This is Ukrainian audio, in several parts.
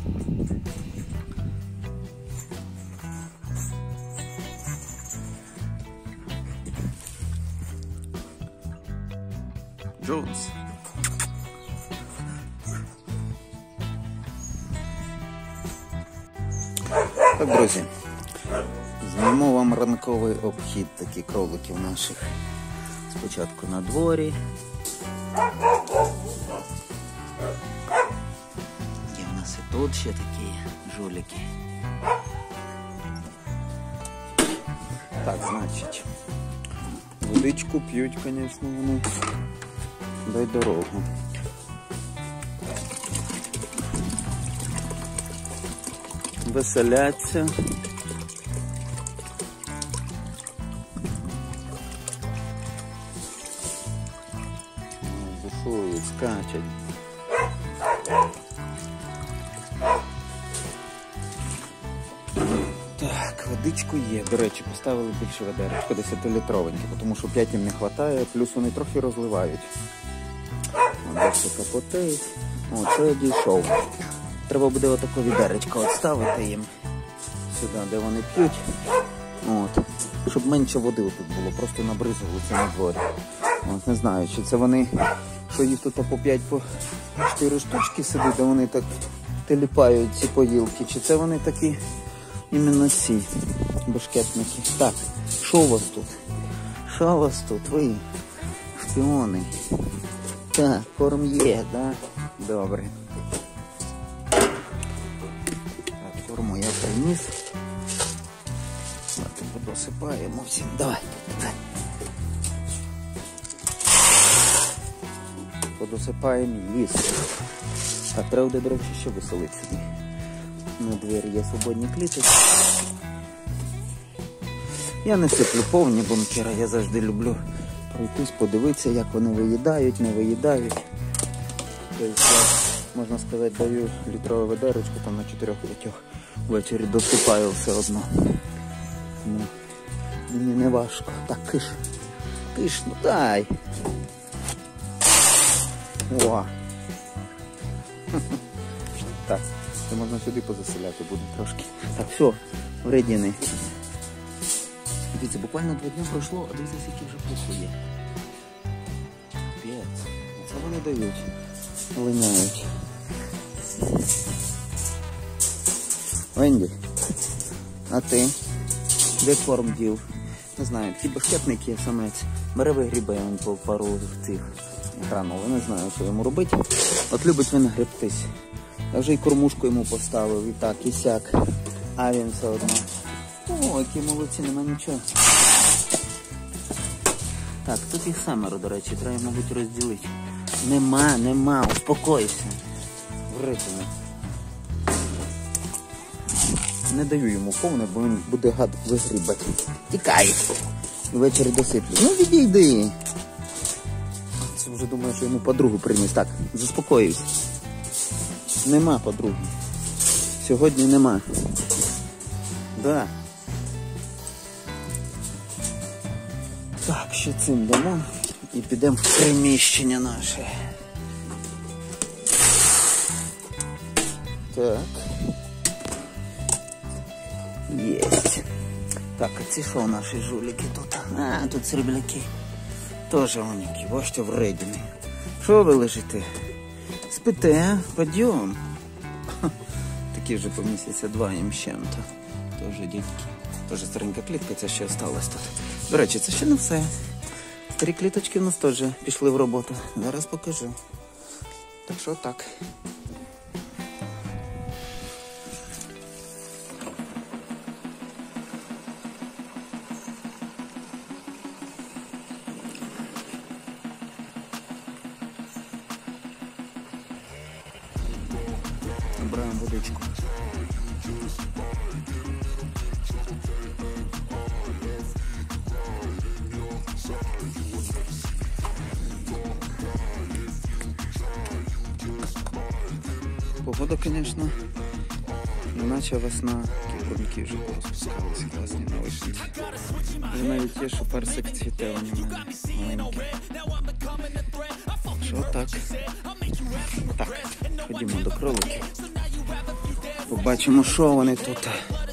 Джонс. Так, друзі, зніму вам ранковий обхід таких кроликів наших. Спочатку на дворі. Є в нас і тут ще такі жулики. Так, значить, водичку п'ють, звісно, вони. Дай дорогу. Веселяться. Бушують, скачуть. Так, водичку є. До речі, поставили більше ведеречко, 10-літровеньке, тому що 5 їм не вистачає, плюс вони трохи розливають. Ось капотей. О, це я дійшов. Треба буде отаке відеречко відставити їм сюди, де вони п'ють. От. Щоб менше води тут було, просто набризувалося на дворі. От, не знаю, чи це вони, що їх тут по 5-4 штучки сидить, де вони так теліпають ці поїлки, чи це вони такі іменно ці башкетники. Так, що у вас тут? Що у вас тут? Ви шпіони. Так, корм є, да? Добре. Так, корму я приніс. Давайте подосипаємо всім. Давай, давай. Подосипаємо їсти. Так, треба буде, до речі, ще веселити собі. На двері є свободні кліточки. Я не сиплю повні бункера, я завжди люблю пройтись, подивитися, як вони виїдають, не виїдають. Тобто, можна сказати, даю літрове ведеречко, там на 4-5 ввечері досипаю все одно. Тому мені не важко. Так, киш, ну дай. О! Так, це можна сюди позаселяти буде трошки. Так, все, вредіни. Дивіться, буквально 2 дні пройшло, а дивіться, скільки вже пуху є. П'ять. Це вони дають. Линяють. Венді, а ти? Де корм дів? Не знаю, такі башкетники, самець. Бере вигрібає він по пару цих гранул. Не знаю, що йому робити. От любить він гребтись. Я вже і кормушку йому поставив, і так, і сяк. А він все одно. О, які молодці, нема нічого. Так, тут їх 7, до речі, треба, мабуть, розділити. Нема, успокойся. Вритими. Не даю йому повне, бо він буде гад вигрібати. Тікай. І ввечері досиплю. Ну, відійди. Це вже думаю, що йому подругу приніс. Так, заспокоюсь. Нема подруги. Сьогодні нема. Да. Так, ще цим дамо і підемо в приміщення наше. Так. Єсть. Так, а ці що наші жулики тут? А, тут срібляки. Тоже уніки, бачите, вредні. Що ви лежите? Спите, підйом. Такі вже по місяця 2 їм з чим-то. Тоже дітки. Тоже старенька клітка, це ще осталось тут. До речі, це ще не все. Старі кліточки в нас теж пішли в роботу. Зараз покажу. Так що так. Набираємо водичку. Погода, звісно, неначе весна, кільковники вже порозпускалися, класні на вишенці. Вже навіть є, що персик цвіте у ньому маленький. Що так? Так, ходімо до кроликів. Побачимо, що вони тут.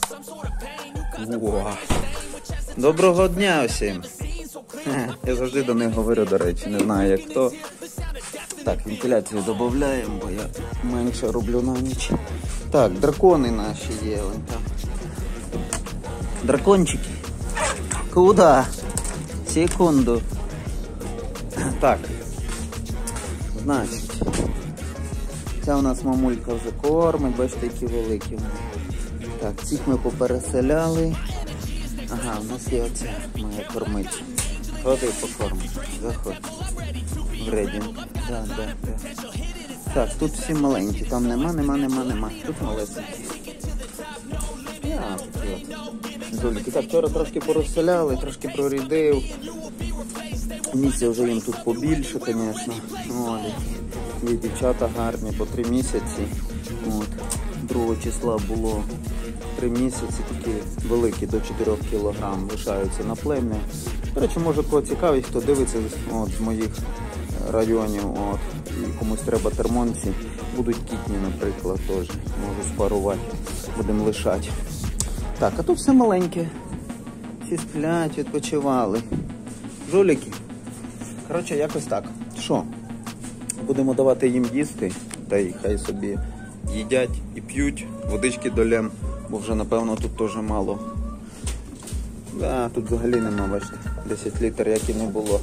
О. Доброго дня всім. Я завжди до них говорю, до речі, не знаю як хто. Так, вентиляцію додаємо, бо я менше роблю на ніч. Так, дракони наші є. Вон там. Дракончики. Куда? Секунду. Так. Значить. Ця у нас мамулька вже кормить, бачите, які великі. Так, цих ми попереселяли. Ага, у нас є оця моя кормиця. Ходи покорми. Заходь. В рейдинг. Да. Так, тут всі маленькі. Там нема. Тут малесенькі. Жуліки. Так, вчора трошки порозселяли, трошки прорідив. Місця вже їм тут побільше, звісно. Є дівчата гарні, по 3 місяці. От. 2 числа було 3 місяці, такі великі, до 4 кг лишаються на плем'я. До речі, може кого цікавить, хто дивиться з моїх районів, і комусь треба термонці, будуть кітні, наприклад, теж. Можу спарувати, будемо лишати. Так, а тут все маленьке. Всі сплять, відпочивали. Жуліки. Коротше, якось так. Що? Будемо давати їм їсти, та й хай собі їдять і п'ють, водички долем, бо вже, напевно, тут теж мало. Да, тут взагалі нема, бачите, 10 літрів, як і не було.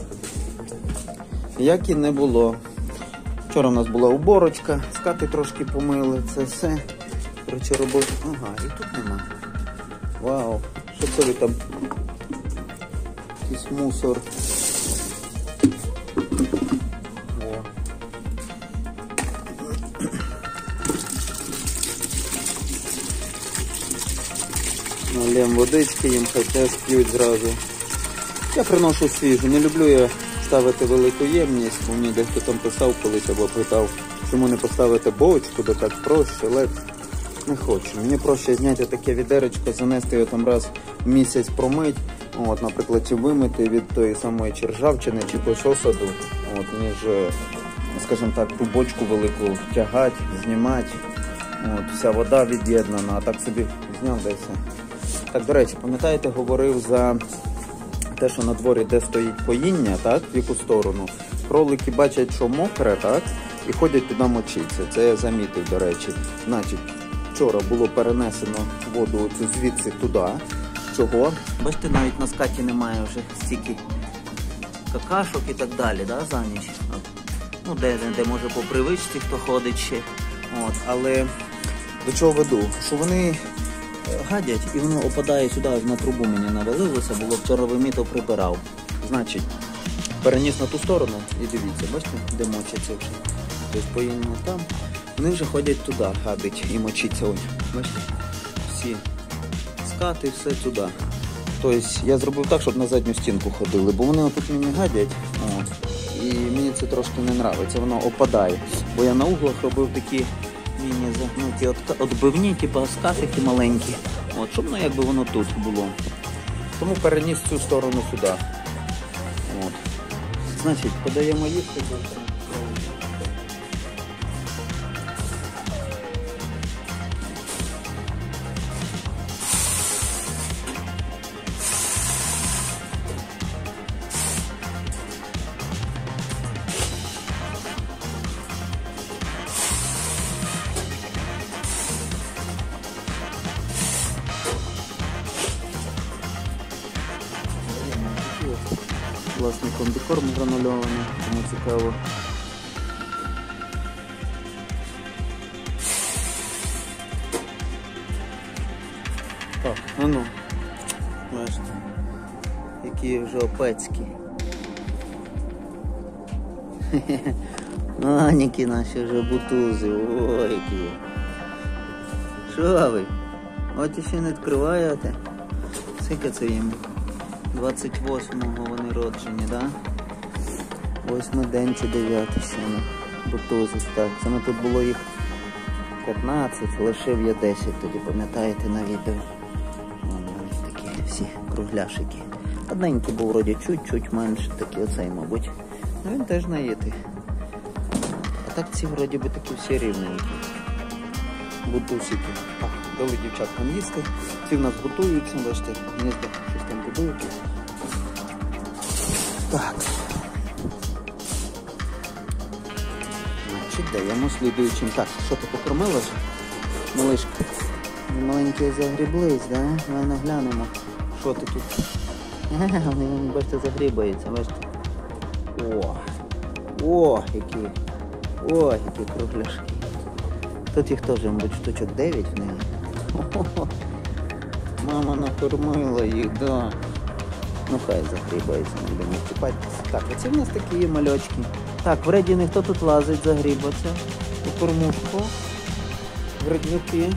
Як і не було. Вчора у нас була уборочка, скати трошки помили, це все. Коротше, робота. Ага, і тут нема. Вау, що це ви там? Якийсь мусор. О. Налємо водички, їм хай теж п'ють зразу. Я приношу свіжу, не люблю я ставити велику ємність, бо мені дехто там писав колись або питав, чому не поставити бочку, де так проще, легше. Не хочу. Мені проще зняти таке відеречко, занести його там раз в місяць промить, наприклад, чи вимити від тої самої чи ржавчини, чи пилососаду, ніж, скажімо так, ту бочку велику тягати, знімати. Вся вода від'єднана, а так собі зняв десь. Так, до речі, пам'ятаєте, говорив за те, що на дворі, де стоїть поїння, так, в яку сторону. Кролики бачать, що мокре, так, і ходять туди мочитися. Це я замітив, до речі. Значить, вчора було перенесено воду звідси туди. Чого? Бачите, навіть на скаті немає вже стільки какашок і так далі, да, за ніч. Ну, де може по привичці хто ходить ще. Але до чого веду? Що вони гадять і воно опадає сюди, на трубу мені навалилося, було вчора вимітав, прибирав. Значить, переніс на ту сторону і дивіться, бачите, де мочаться вже. Тобто поїдемо там. Вони вже ходять туди, гадить і мочиться. Ось, бачите, всі скати, все туди. Тобто я зробив так, щоб на задню стінку ходили, бо вони отут мені гадять. І мені це трошки не подобається, воно опадає. Бо я на углах робив такі міні-загнуті відбивні, типу скатики маленькі. Щоб якби воно тут було. Тому переніс цю сторону сюди. Значить, подаємо їсти. Власний комбікорм гранульований, тому цікаво. Так, ну, бачите, які вже опецькі. Маленькі наші вже бутузи, ой, які. Що ви? От ще не відкриваєте? Скільки це їм? 28-го вони роджені, да? 8-й день чи 9-й ще не бутузи. Так, це ми тут було їх 15, лишив я 10 тоді, пам'ятаєте, на відео. Ось такі всі кругляшики. Одненький був вроді чуть-чуть менше, такий оцей, мабуть. Ну він теж наїтий. А так ці вроді би такі всі рівненькі. бутусики. Так, дали дівчаткам їсти. Ці в нас готуються, бачите, гнізда щось там будують. Так. Значить, даємо слідуючим. Так, що ти покормила вже? Малишка. Маленькі загріблись, да? Давай наглянемо. Що ти тут? Вони, бачите, загрібаються, бачите. О, які. О, які кругляшки. Тут їх теж, мабуть, штучок 9 в неї. Мама накормила їх, да. Ну хай загрібається, не будемо чіпати. Так, оці в нас такі є мальочки. Так, вреді ніхто тут лазить, загрібаться. У кормушку. Вреднюки.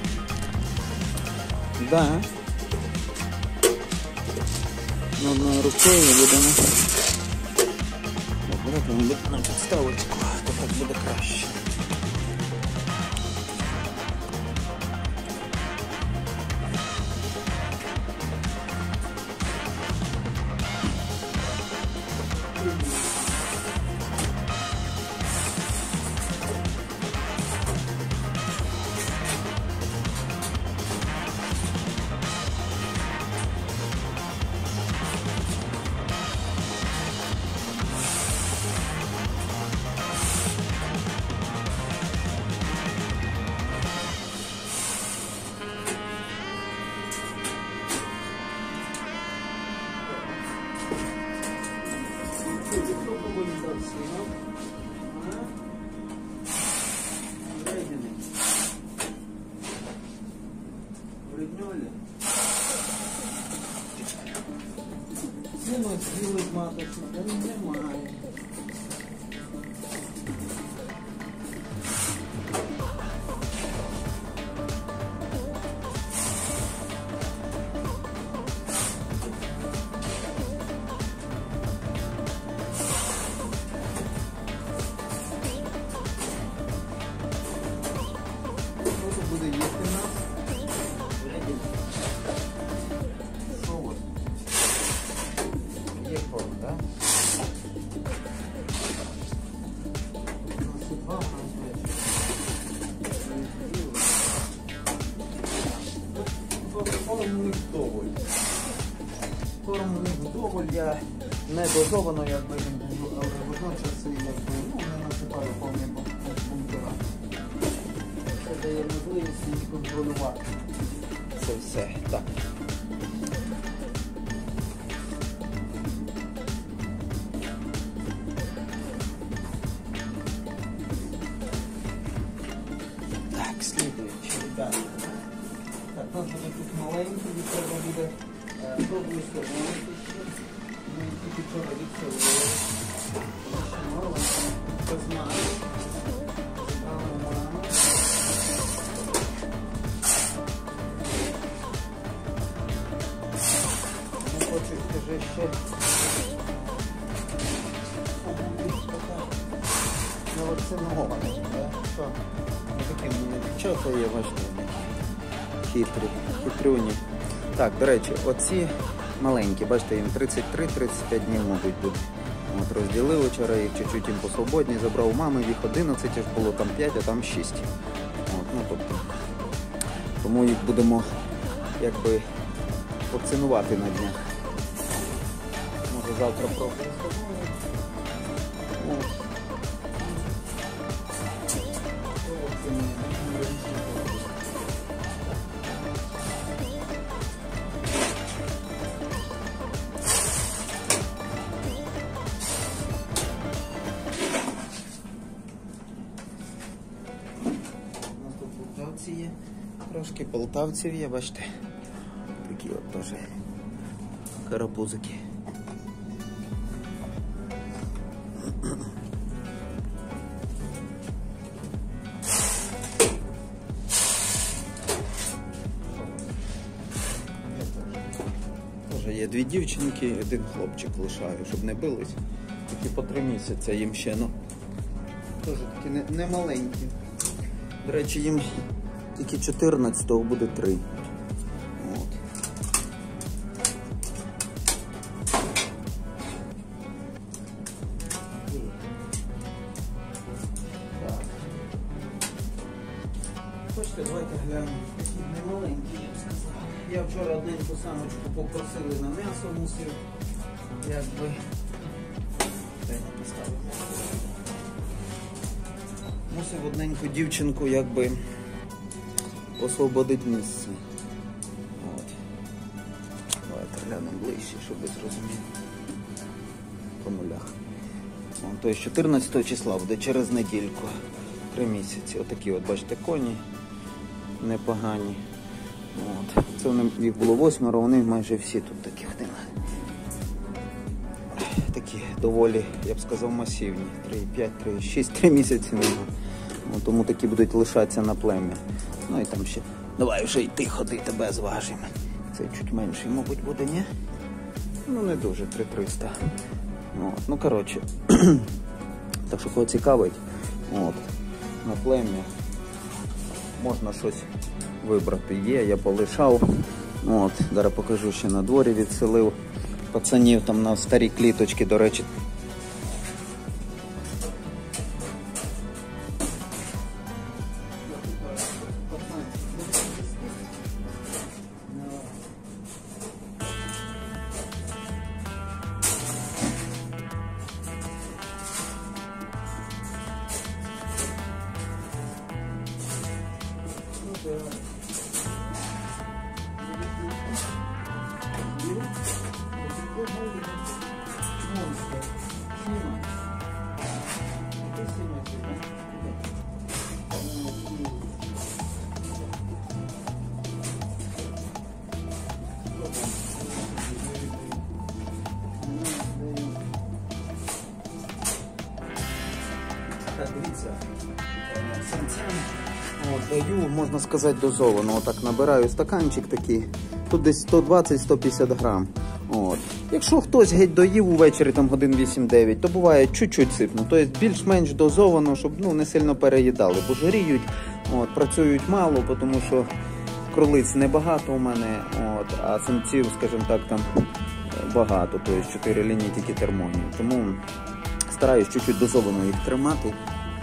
Да. Одною рукою будемо. Давайте на підставочку, то так буде краще. Зілить маточку, немає. Хто буде їсти нас? Є корм, так? Корм у них вдоволь. Корм у них вдоволь, я не дозовано, якби він був, але водночас якби, не насипаю повні бункера. Це дає можливість її контролювати. Це все. Так. Слідуючи, так. Так, у нас буде тут маленький, і треба буде пробувати винести ще. Ми тільки вчора відсовували. Ще маленький, хто знає. Забрали маму. Не хочу, скажи, ще не вакцинований, так? Такі в мене дівчата є, бачите, хитрі, хитрюні. Так, до речі, оці маленькі, бачите, їм 33-35 днів, мабуть, будуть. От, розділили вчора їх, чуть-чуть їм посвободні, забрав у мами, їх 11, аж було там 5, а там 6. От, ну, тобто, тому їх будемо, якби, вакцинувати на днях. Може завтра пробую з тобою. Є. Трошки полтавців є, бачите, такі от теж карапузики. Теж є 2 дівчинки і 1 хлопчик лишаю, щоб не бились. Такі по 3 місяці їм ще, ну, теж такі не маленькі. До речі, їм тільки 14-го буде 3. От. Так. Хочете, давайте глянемо. Такі немаленькі, я б сказав. Я вчора одненьку самочку попросили на м'ясо, мусив, якби, мусив одненьку дівчинку, якби, освободити місце. От. Давайте глянемо ближче, щоб ви зрозуміли. По нулях. Тобто 14 числа буде через недільку. 3 місяці. Отакі от, бачите, коні непогані. От. Це їх було 8, вони майже всі тут таких нема. Такі доволі, я б сказав, масивні. 3,5, 3,6, 3 місяці нема. Тому такі будуть лишатися на плем'я. Ну і там ще, давай вже йти ходити без важень. Це чуть менший, мабуть, буде, ні? Ну не дуже, 3,300. От. Ну, коротше, так що кого цікавить, от, на плем'я можна щось вибрати. Є, я полишав. От, зараз покажу, ще на дворі відселив пацанів там на старі кліточки, до речі. Дивіться, самцям даю, можна сказати, дозовано. Отак набираю стаканчик такий, тут десь 120-150 грам. От. Якщо хтось геть доїв увечері, там годин 8-9, то буває чуть-чуть сипну. Тобто більш-менш дозовано, щоб не сильно переїдали, бо жиріють, працюють мало, тому що кролиць небагато у мене, а самців, скажімо так, там багато, тобто 4 лінії тільки термонів. Тому стараюсь чуть-чуть дозовано їх тримати.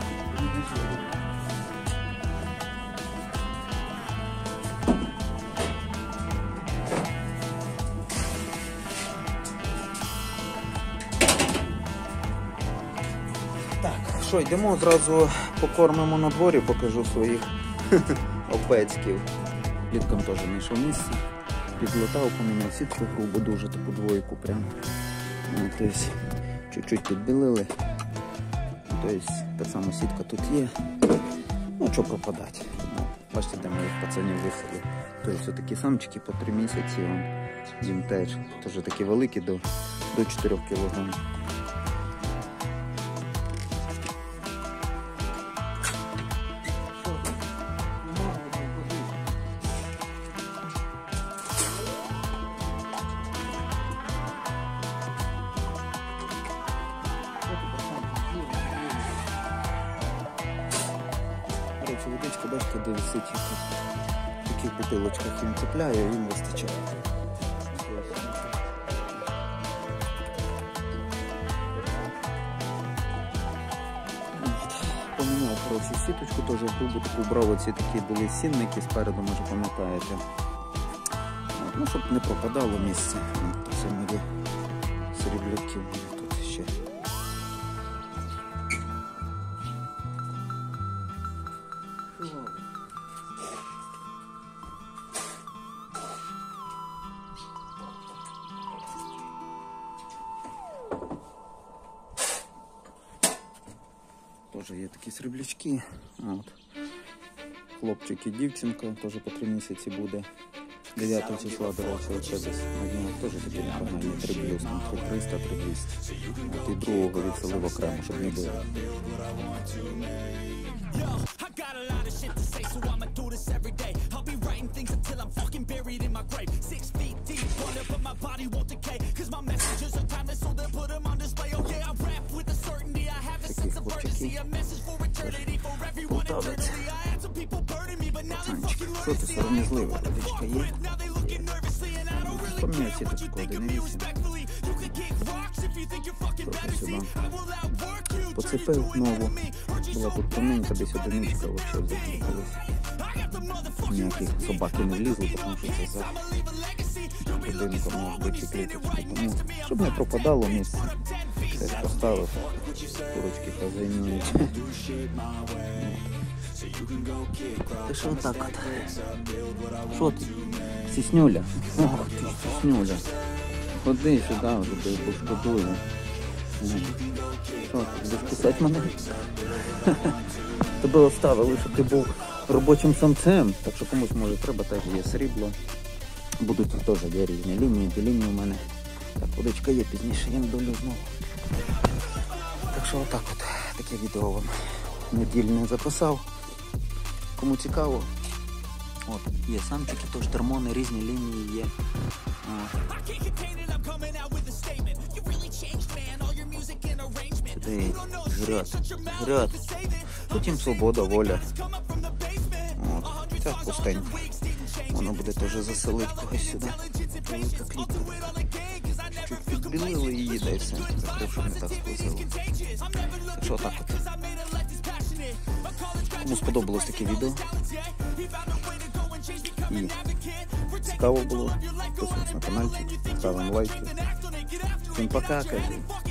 Так, що, йдемо одразу покормимо на дворі, покажу своїх опецьків. Літком теж знайшов місце, підлетав, поміняв сітку грубо, дуже таку двойку прям. Тобто, чуть-чуть підбілили. Тобто, та сама сітка тут є. Ну, що пропадати. Бачите, де моїх пацанів висели. Тобто, такі самчики по 3 місяці. Їм теж такі великі, до 4 кг. Водичка, бачите, де висить, в таких бутилочках він цепляє, їм вистачає. Поміняв, коротше, сіточку, теж грубо таку брав, оці такі були сінники спереду, може пам'ятаєте. Ну, щоб не пропадало місце. Це мої срібляки тут ще. Теж є такі сріблячки. Хлопчик і дівчинка, теж по 3 місяці буде. 9 числа, до речі, оце десь на днях теж такі непогані, 3 плюс, 300, 3200. От і другого відселив окремо, щоб не було. Такі хлопчики. Полтавець. Пацанчик. Що ти сором'язливий? Водичка є? Поміняй сіточку 1,8. Трохи сюди. Поцепив нову. Була тут тоненька, десь одиничка взагалі закріпилась. ніяких собаки не влізли, тому що це за будинком може бути кліточки. Тому, щоб не пропадало місце, десь поставив, курочки позаймують. Ти що так от? Що ти? Сіснюля? Ох ти, сіснюля. Ходи сюди, вже тебе пошкодую. Що ти, будеш писати мене? Тебе оставили, що ти був робочим самцем, так що комусь може треба, теж є срібло. Будуть теж є різні лінії, дві лінії у мене. Так, водичка є пізніше, я не долю знову. Так що отак от, таке відео вам недільне записав. Кому цікаво, от, є самчики, тож термони, різні лінії є. Сюди град. Тут їм свобода, воля. От, це пустенько. Воно буде теж заселити когось сюди. Чуть підбілили її, да і все. Закрив, щоб не так склозило. Так що отак от. Кому сподобалось таке відео і цікаво було, підписуйтесь на каналчик, ставимо лайки. Всім пока, кажу.